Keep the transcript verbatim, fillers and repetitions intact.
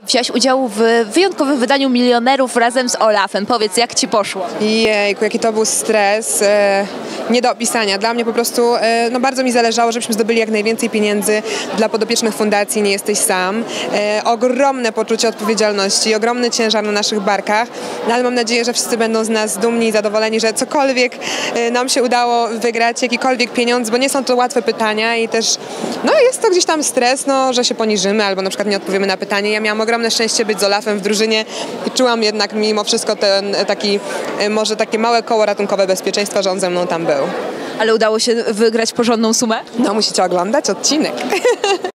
Wziąłeś udział w wyjątkowym wydaniu Milionerów razem z Olafem. Powiedz, jak ci poszło? Jejku, jaki to był stres, e, nie do opisania. Dla mnie po prostu, e, no bardzo mi zależało, żebyśmy zdobyli jak najwięcej pieniędzy dla podopiecznych fundacji Nie jesteś sam. E, ogromne poczucie odpowiedzialności, ogromny ciężar na naszych barkach, no, ale mam nadzieję, że wszyscy będą z nas dumni i zadowoleni, że cokolwiek e, nam się udało wygrać, jakikolwiek pieniądz, bo nie są to łatwe pytania i też, no jest to gdzieś tam stres, no, że się poniżymy albo na przykład nie odpowiemy na pytanie. Ja miałam ogromne szczęście być z Olafem w drużynie i czułam jednak mimo wszystko ten taki, może takie małe koło ratunkowe bezpieczeństwa, że on ze mną tam był. Ale udało się wygrać porządną sumę? No musicie oglądać odcinek.